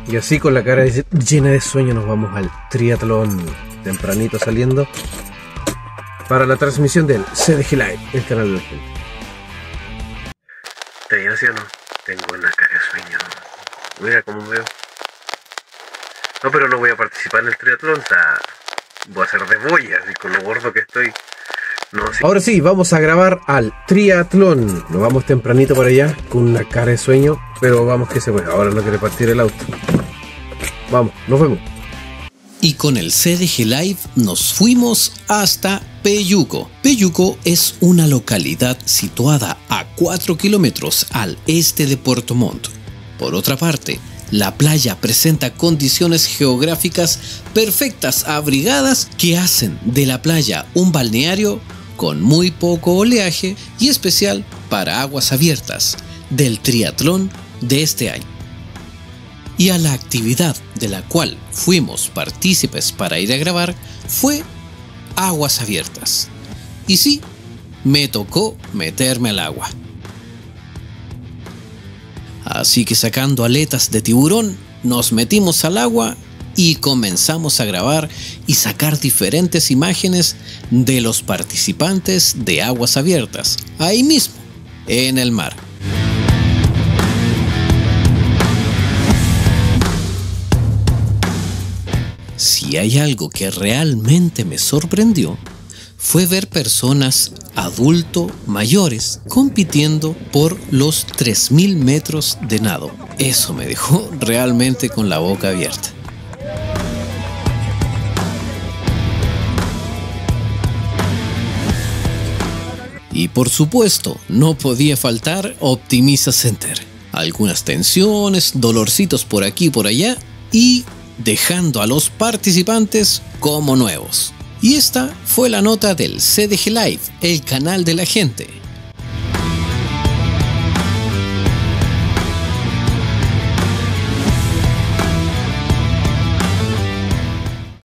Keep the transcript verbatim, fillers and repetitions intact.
Y así con la cara llena de sueño nos vamos al triatlón, tempranito saliendo para la transmisión del C D G Live, el canal de la gente. ¿Te viene así o no? Tengo una cara de sueño. Mira cómo me veo. No, pero no voy a participar en el triatlón, o sea, voy a hacer de boya, así con lo gordo que estoy. No, sí. Ahora sí, vamos a grabar al triatlón. Nos vamos tempranito para allá con una cara de sueño, pero vamos que se puede. Ahora no quiere partir el auto. Vamos, nos vemos. Y con el C D G Live nos fuimos hasta Peyuco. Peyuco es una localidad situada a cuatro kilómetros al este de Puerto Montt. Por otra parte, la playa presenta condiciones geográficas perfectas abrigadas que hacen de la playa un balneario con muy poco oleaje y especial para aguas abiertas del triatlón de este año. Y a la actividad de la cual fuimos partícipes para ir a grabar fue aguas abiertas. Y sí, me tocó meterme al agua. Así que sacando aletas de tiburón, nos metimos al agua y comenzamos a grabar y sacar diferentes imágenes de los participantes de aguas abiertas, ahí mismo, en el mar. Si hay algo que realmente me sorprendió, fue ver personas adulto mayores compitiendo por los tres mil metros de nado. Eso me dejó realmente con la boca abierta. Y por supuesto, no podía faltar Optimiza Center. Algunas tensiones, dolorcitos por aquí y por allá y dejando a los participantes como nuevos. Y esta fue la nota del C D G Live, el canal de la gente.